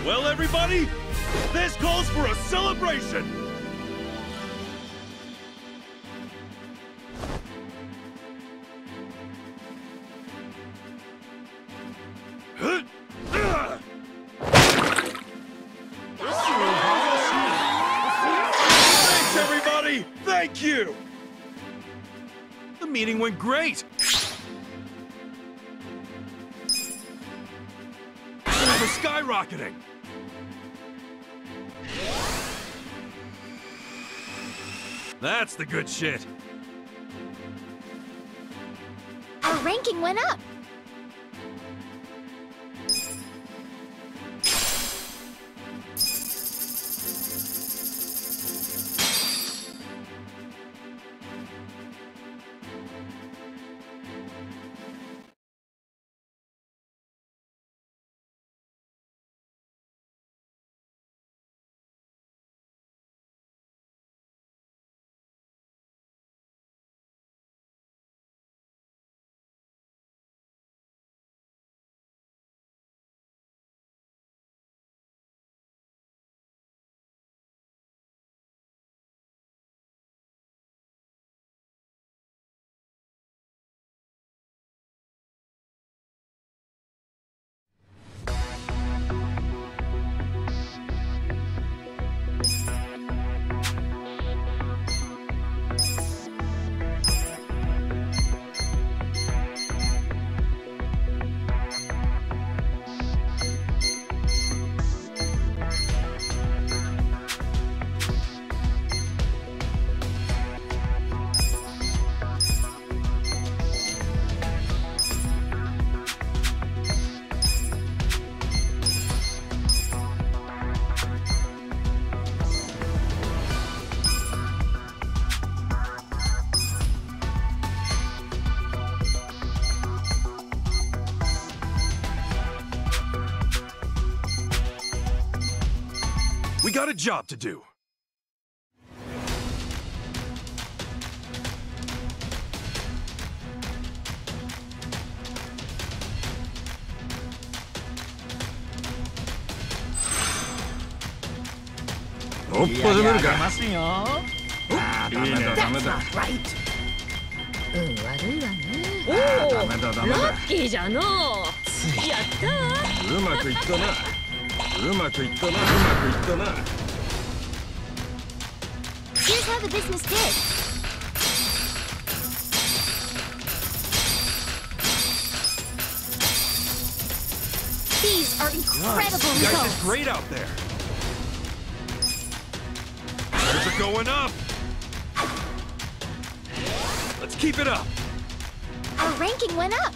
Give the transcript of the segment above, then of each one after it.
Well, everybody, this calls for a celebration! Thanks, everybody! Thank you! The meeting went great! Sales are skyrocketing! That's the good shit! Our ranking went up! We got a job to do. Here's how the business did. These are incredible You guys results. did great out there. Numbers are going up. Let's keep it up. Our ranking went up.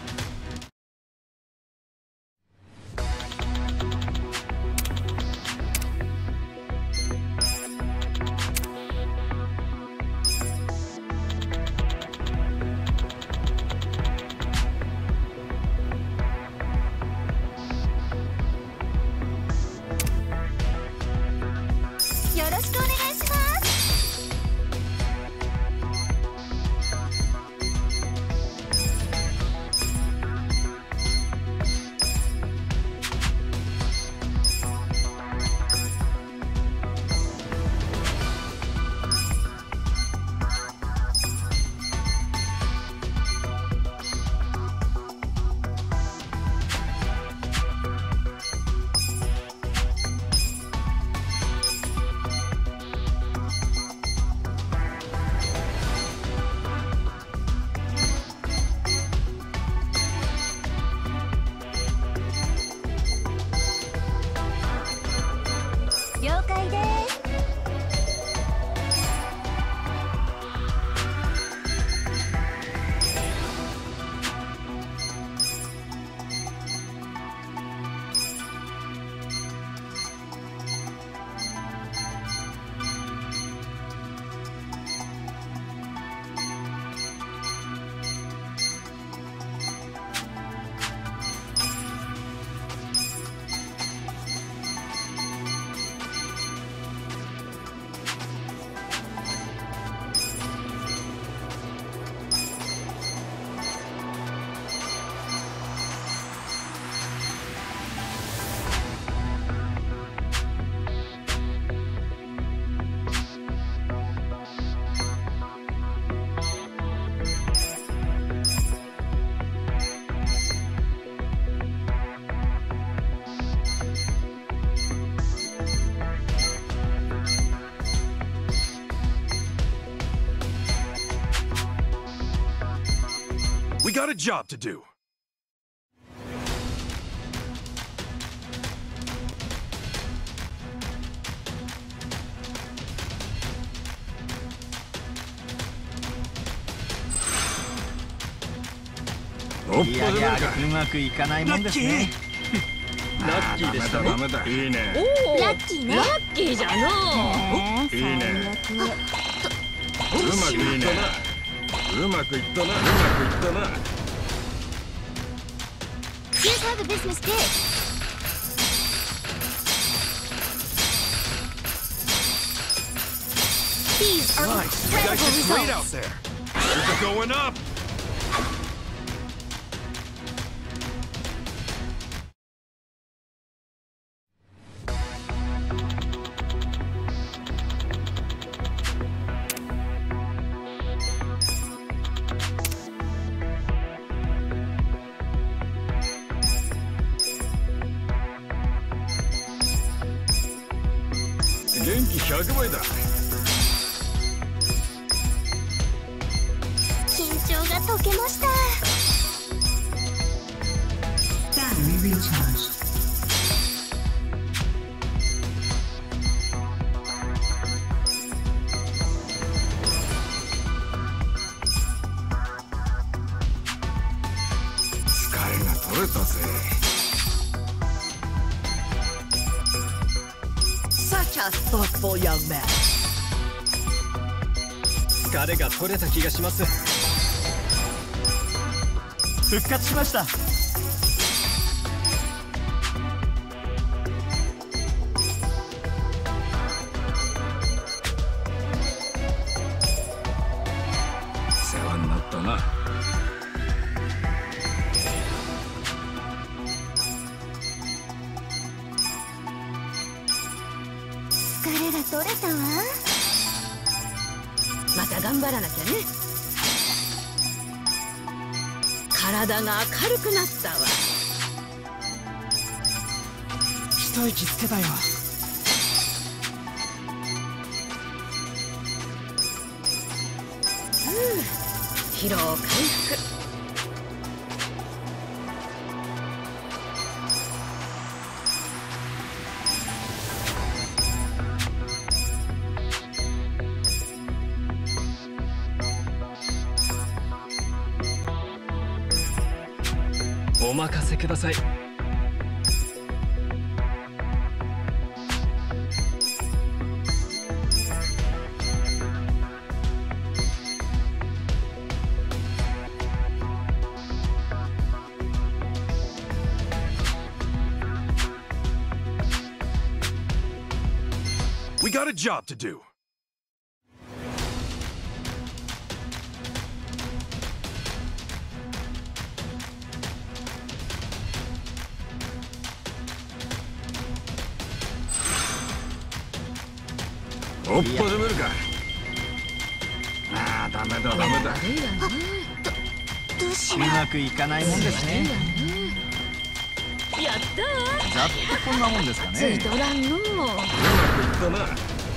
got a job to do. いやいや、うまくいかないもんですね。ラッキーでしたね。いいね。 ラッキーね。 ラッキーじゃのう。 いいね。うまくいったな。うまくいったな。うまくいったな。 Here's how the business did. These are Nice. You guys incredible did great out results. there. Things are going up. Battery recharged. Such a thoughtful young man. 疲れが取れた気がします。 復活しました。 世話になったな。 疲れが取れたわ。 また頑張らなきゃね。体が明るくなったわ。 一息つけたよ。 疲労回復。 お任せください。 We got a job to do. おっぱでめるか。ああ、ダメだダメだ。 どうしうよう。 まくいかないもんですね。 やったざっとこんなもんですかー。ついね。 とらんのう。 うまくいったな。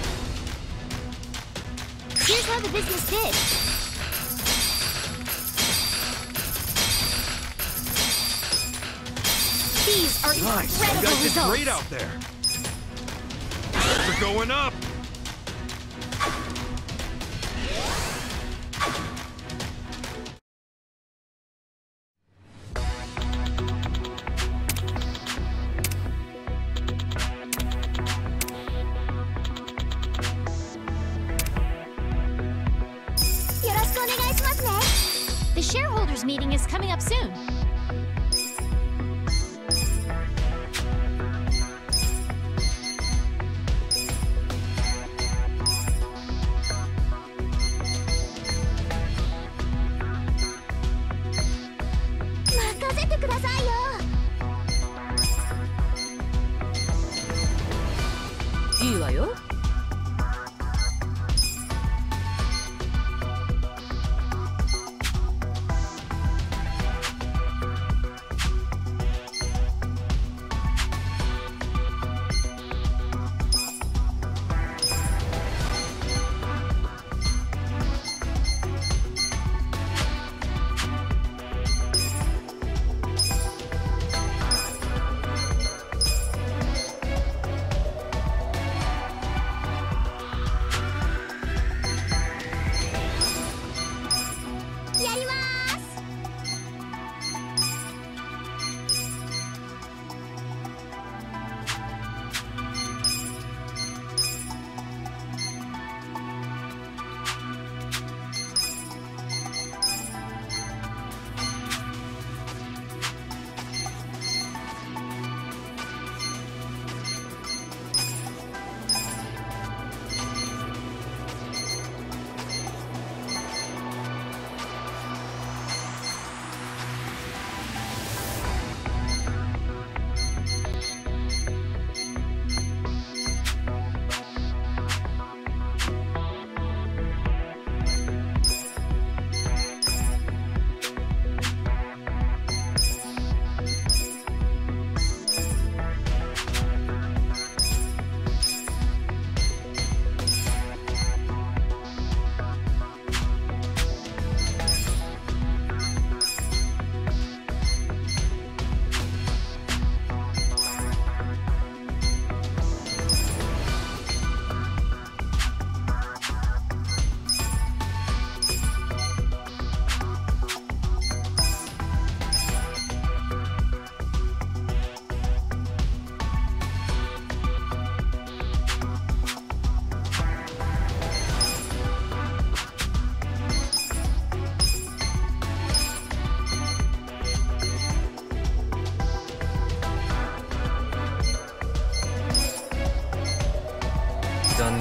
Here's how the business did. These are Nice. You incredible guys did great results. out there. Things are going up. The shareholders meeting is coming up soon. Makasete kudasai yo. いいわよ。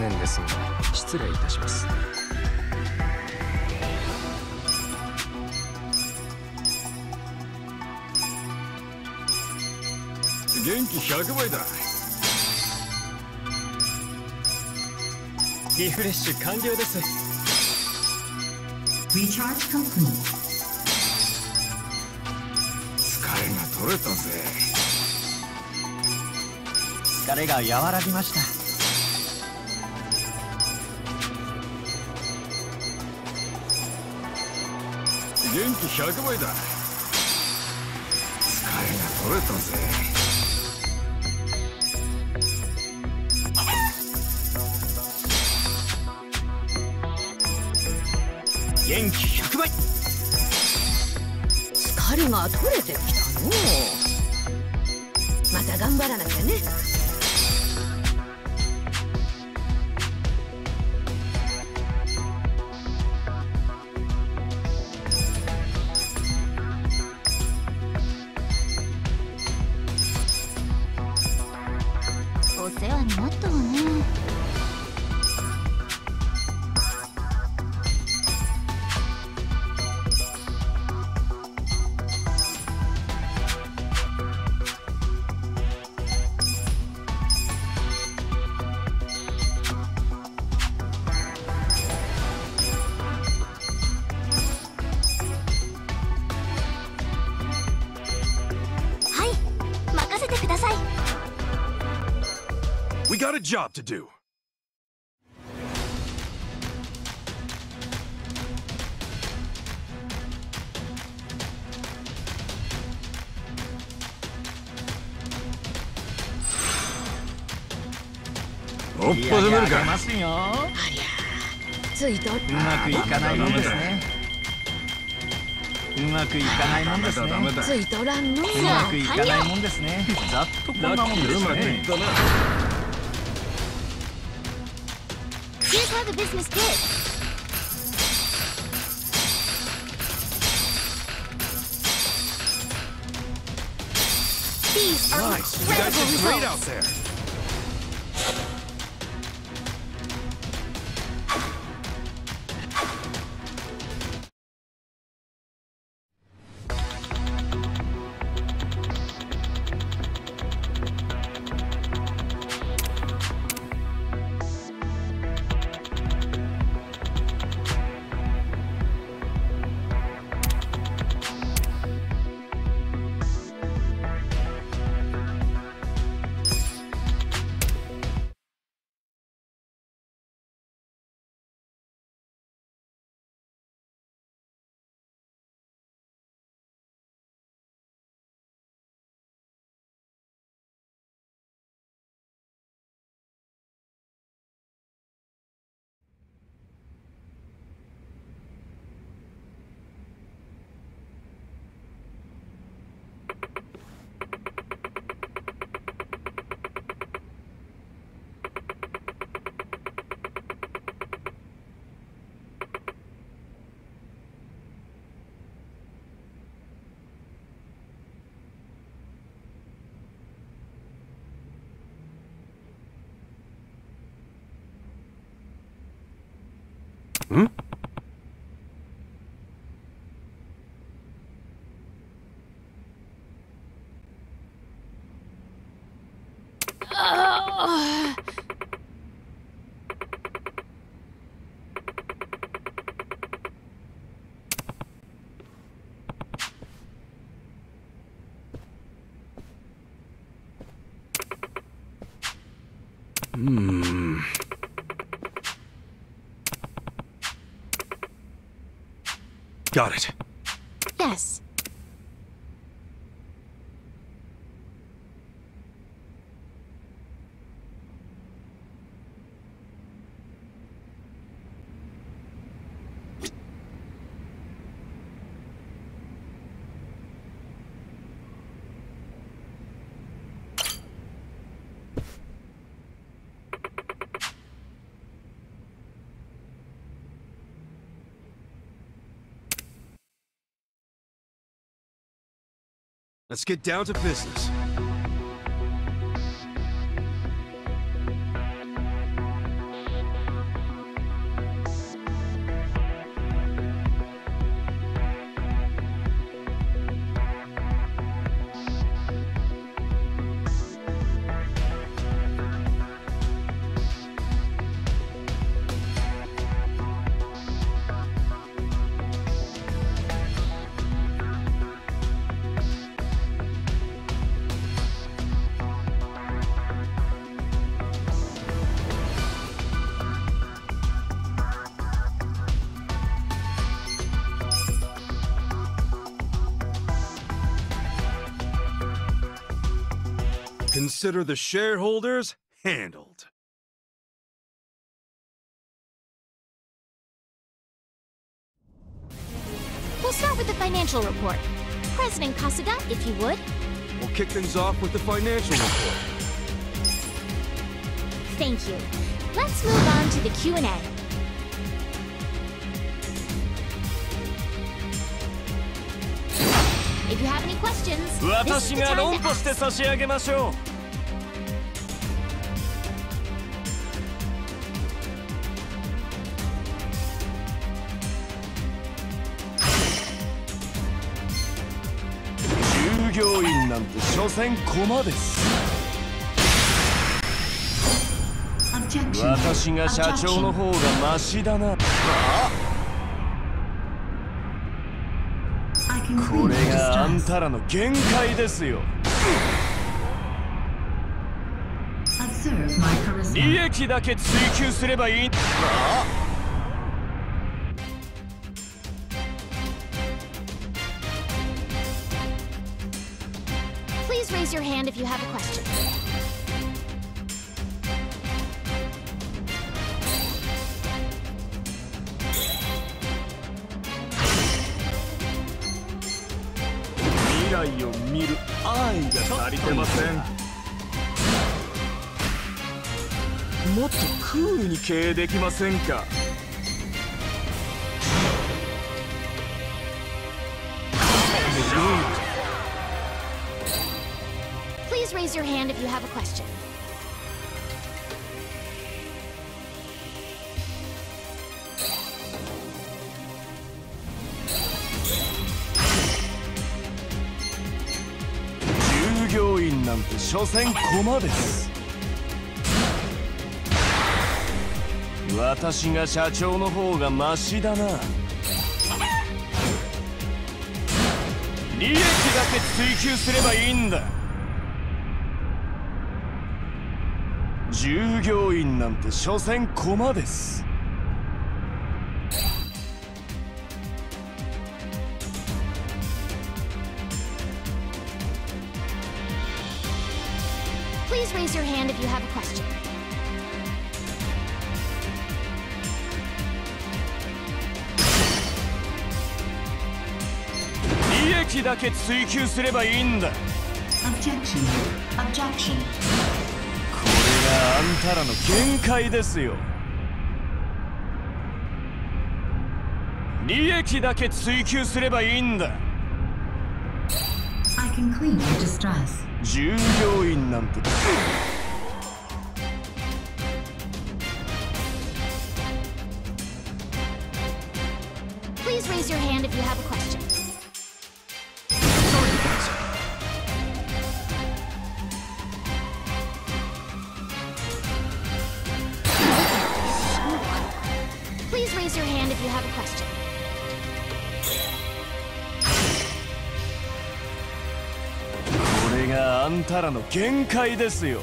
念ですが失礼いたします。 元気100倍だ。 リフレッシュ完了です。 Recharge complete. 疲れが取れたぜ。 疲れが和らぎました。 元気100倍だ。疲れが取れたぜ。 元気100倍。 疲れが取れてきたの。また頑張らなきゃね。 お世話になったわね。はい、任せてください。 We got a job to do. おっぱじめるか。 ますよ。 ありゃついとうまくいかないもんですね。うまくいかないもんですね。 ダメだ。 ついとらんの。 うまくいかないもんですね。ざっとこんなもんですうまくいっね。 たな。 Here's how the business did. These are Nice. You guys incredible did great out results. there. Hmm? Got it. Yes. Let's get down to business. Consider the shareholders handled. We'll start with the financial report. President Kasuga, if you would. We'll kick things off with the financial report. Thank you. Let's move on to the Q&A. If you have any questions, this is the 私が time 論 to 破して ask. 差し上げましょう。従業員なんて所詮駒です。私が社長の方がマシだな。これがあんたらの限界ですよ。利益だけ追求すればいい。 Please raise your hand if you have a question. Mirai を見る愛が足りてません。もっとクールに経営できませんか。 Please raise your hand if you have a question. …従業員なんて所詮駒です。私が社長の方がマシだな。利益だけ追求すればいいんだ。従業員なんて所詮駒です。 Please raise your hand if you have a question. …利益だけ追求すればいいんだ。 Objection. Objection. これがあんたらの限界ですよ。利益だけ追求すればいいんだ。 I can clean your distress. 従業員なんて。 Please raise your hand if you have a question. Please raise your hand if you have a question. …これがあんたらの限界ですよ。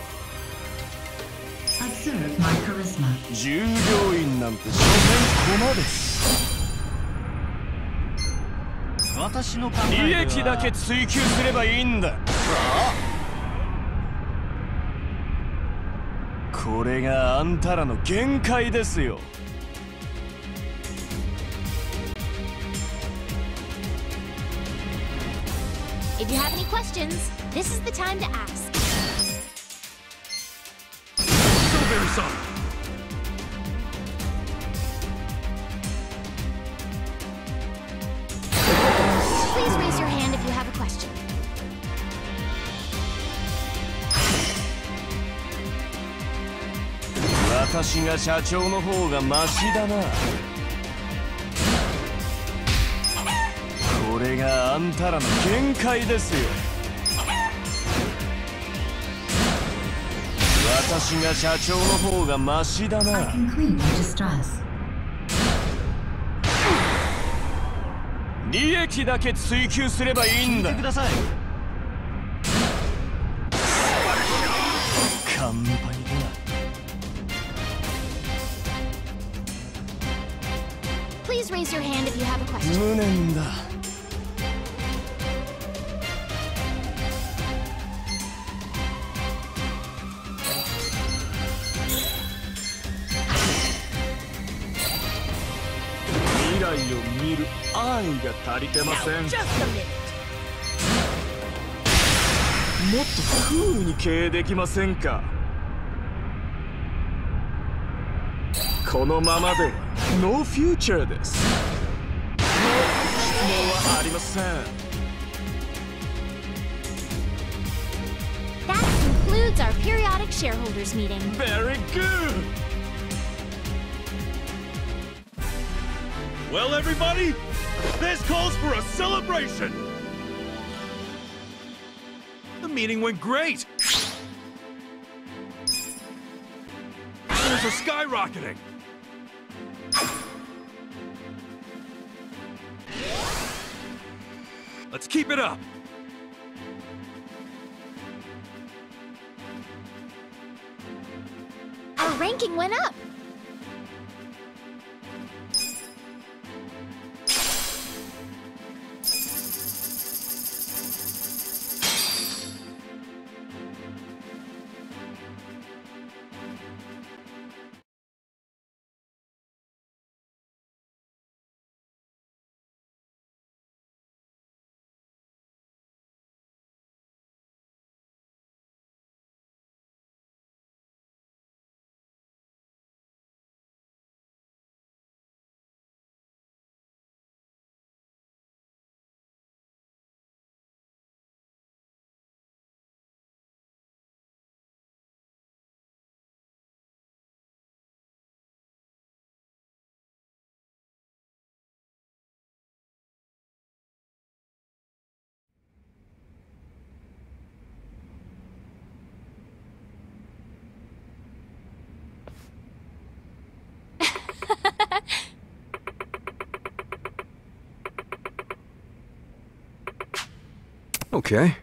Observe my charisma. 従業員なんて所詮駒です。 私の考えでは利益だけ追求すればいいんだ。これがあんたらの限界ですよ。 If you have any questions, this is the time to ask. Strawberry-san! Please raise your hand if you have a question. …私が社長の方がマシだな。これがあんたらの限界ですよ。私が社長の方がマシだ I な。 can clean your distress. 利益だけ追求すればいいんだ。 聞いてください。 乾杯だ。 Please raise your hand if you have a question. 無念だ。 見る安易が足りてません。 Just a minute. もっとクールに経営できませんか。このままではノーフューチャーです。もう質問はありません。 That concludes our periodic shareholders meeting. Very good. Well, everybody, this calls for a celebration! The meeting went great! Shares are skyrocketing! Let's keep it up! Our ranking went up. Okay.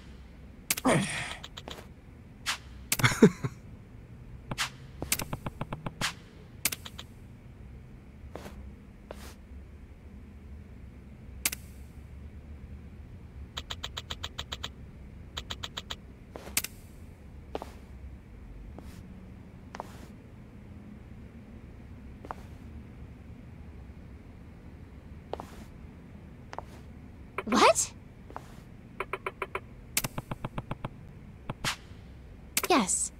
What? Yes.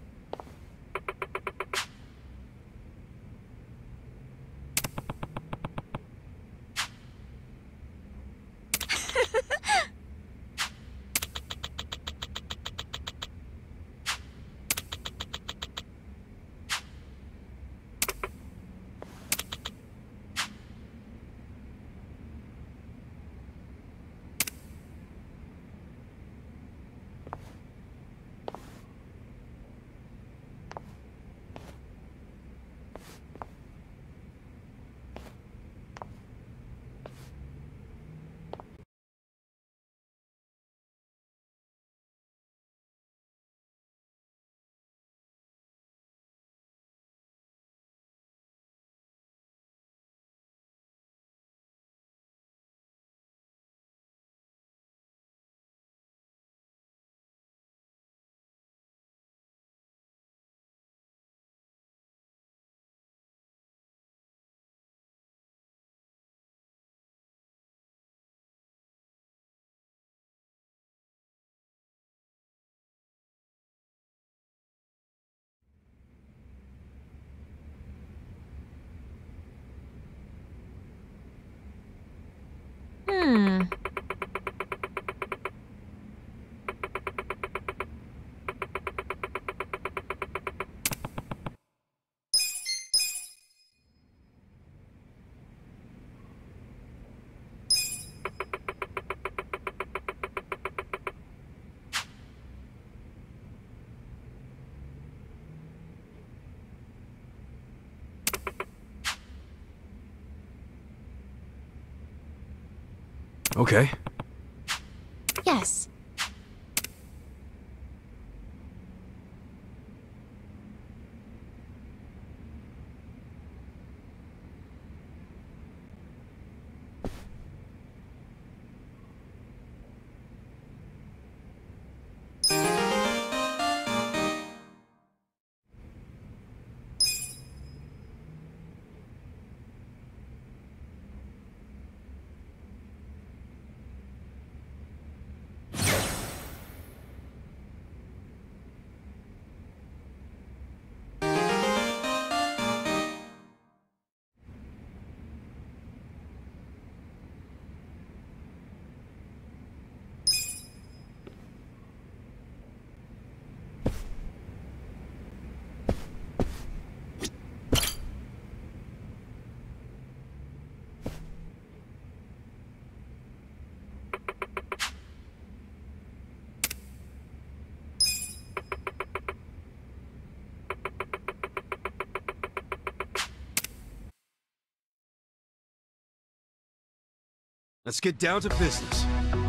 Hmm. Okay. Yes. Let's get down to business.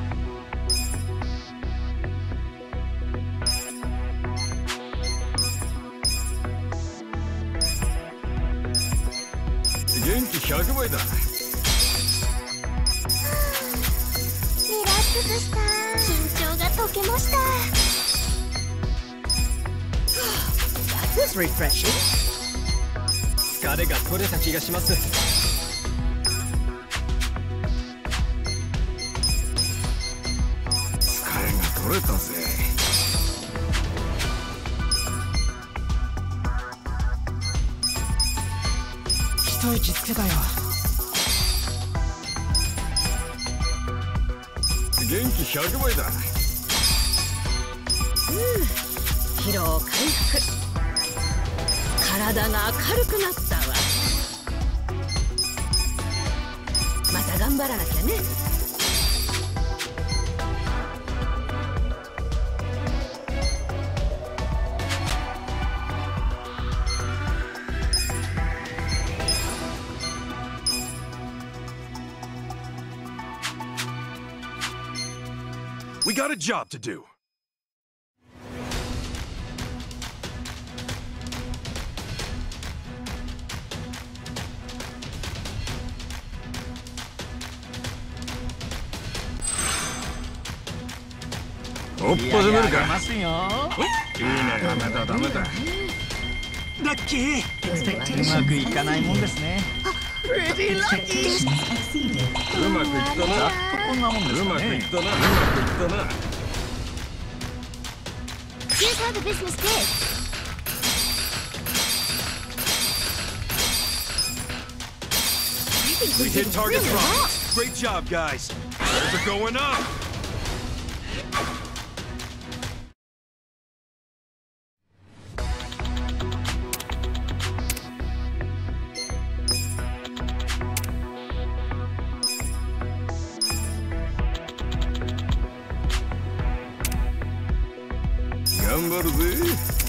元気100倍だ。 リラックスした。緊張が解けました。 That's refreshing. 疲れが取れた気がします。 疲れが取れたぜ。 一息つけたよ。 元気100倍だ。 疲労回復。体が明るくなったわ。また頑張らなきゃね。 We got a job to do. おっぱ始めるか。 ますよ。 いいね、ダメだダメだ。 ラッキー。う Expectations まくいかないもんですね。 Expectations exceeded. うまくいったな。 こんなもんですうかね。 まくいったな。うまくいったな。 Here's how the business did. We hit target wrong. Great job, guys. Those are going up. Gambaruぜ。